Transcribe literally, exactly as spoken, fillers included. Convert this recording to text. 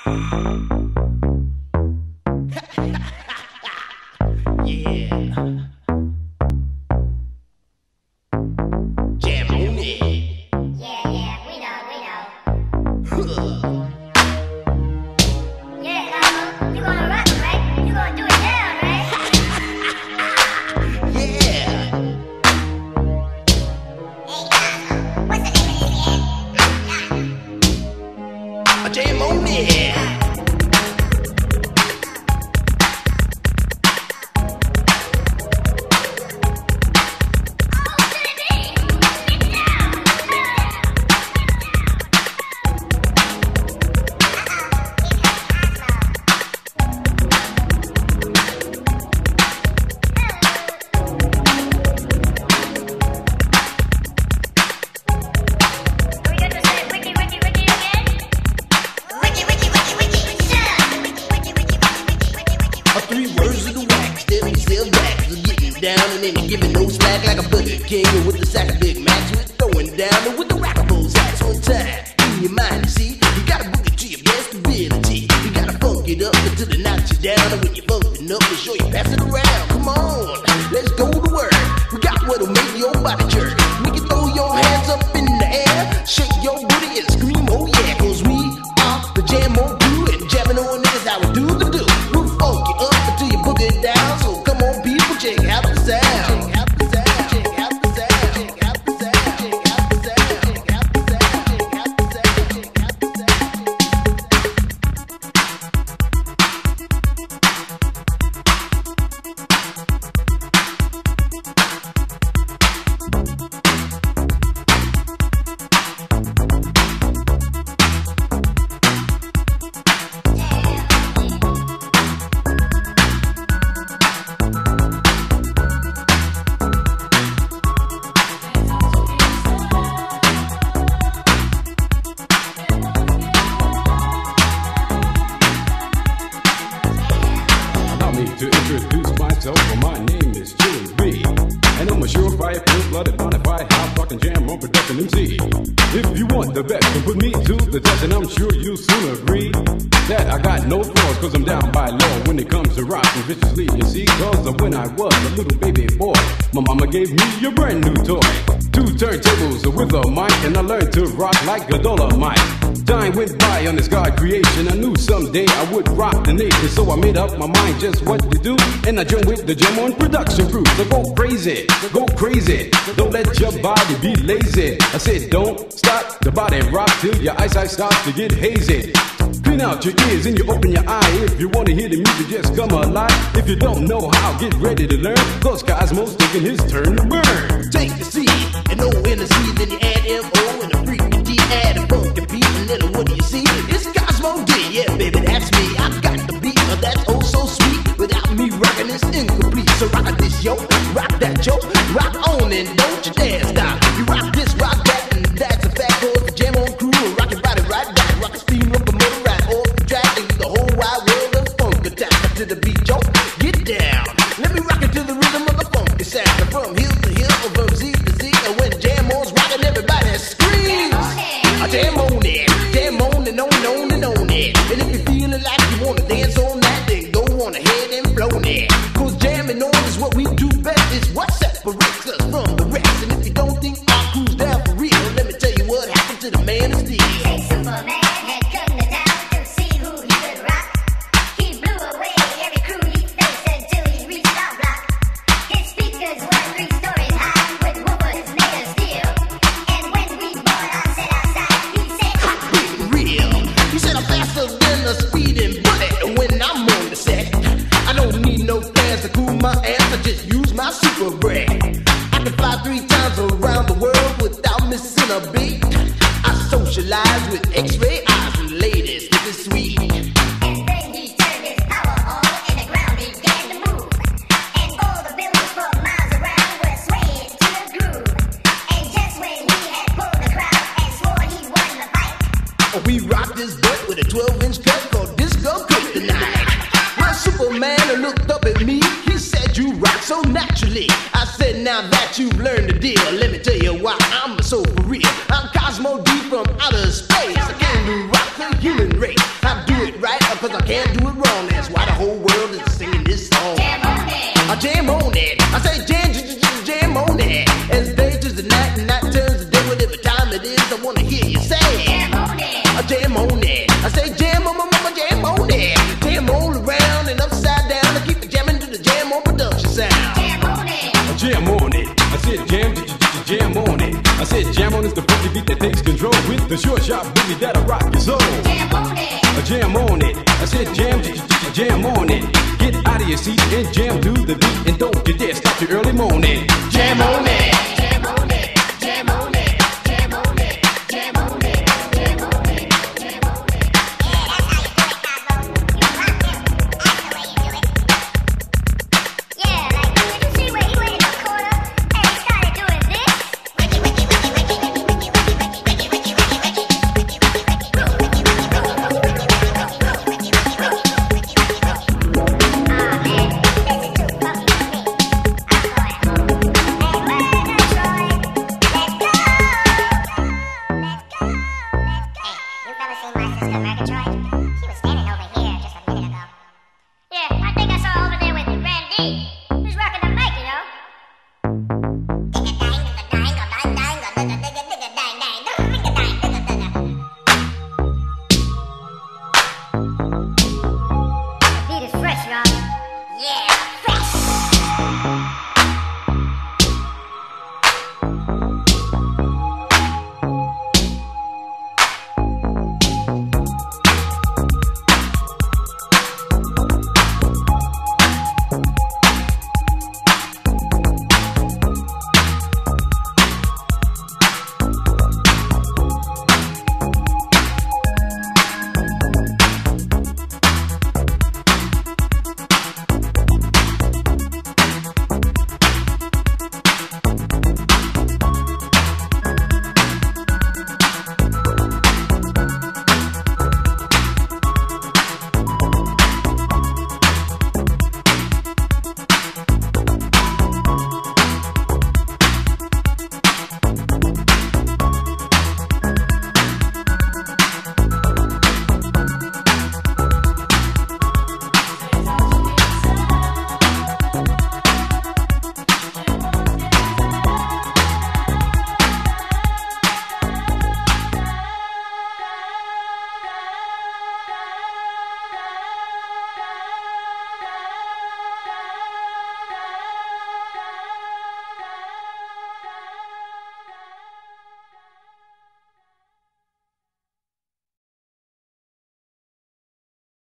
Gave me a brand new toy. Two turntables with a mic, and I learned to rock like a Dolomite. Time went by on this God creation. I knew someday I would rock the nation, so I made up my mind just what to do. And I joined with the Jam On production crew. So go crazy, go crazy. Don't let your body be lazy. I said don't stop the body rock till your eyesight starts to get hazy. Clean out your ears and you open your eye. If you want to hear the music, just come alive. If you don't know how, get ready to learn. Cause Cosmo's taking his turn to burn. Take the C and O in the C, then you add M O and a freaking D, add a funky beat, and then what do you see? It's Cosmo D, yeah baby, that's me. I got the beat, uh, that's oh so sweet. Without me rocking, it's incomplete. So rock this yo, rock that yo, rock on and don't you dare stop. You rock this, rock that, and that's a fact. Cause the Jam On crew will rock your body right back. Rock a steam up a motor right off the track, and the whole wide world of funk attack. To the beat, yo, get down. Let me rock it to the rhythm of the funky sound. From hill to hill, from Z to Z, and when Jam On's rocking, everybody screams. I jam on it, jam on and on and on and on it. And if you're feeling like you wanna dance on that, then go on ahead and flow it. Cause jamming on is what we do best. It's what separates us from the rest. And if you don't think our crew's down for real, let me tell you what happened to the man of steel. Hey, Superman had come to town to see who he could rock. He blew away every crew he faced until he reached our block. His speakers were three stories high with woofers made of steel. And when we bought our set outside, he said, Hot, big, real. He said I'm faster than a speeding bullet when I'm on the set. I don't need no fans to cool my ass, I just use my super breath. I can fly three times around the world without missing a beat. I socialize with X-ray eyes and ladies, this is sweet. and then he turned his power on and the ground began to move. And all the buildings for miles around were swaying to the groove. And just when he had pulled the crowd and swore he won the fight, We rocked this butt with a twelve inch cut called Disco Kryptonite. Well, Superman looked up at me, he said you rock so naturally. I said now that you've learned the deal, let me tell you why I'm so for real. I'm Cosmo D from outer space. I came to rock the human race. I do it right, cause I can't do it wrong. That's why the whole world is singing this song. Jam on it. I jam on it. I say jam, jam, jam, jam on it. As day turns to night and night turns to day, whatever time it is, I wanna hear you say. Jam on it. I jam on it. I say jam on my mama, jam on it. Jam all around and upside down. I keep it jamming to the jam on production sound. Jam on it. I jam on it. I said jam, j- j- j- jam on it. I said jam on is the funky beat that takes control with the short sharp boogie that'll rock your soul. Jam on it. I jam on it. I said jam, j- j- j- jam on it. Get out of your seat and jam to the beat and don't you dare stop your early morning. Jam on it.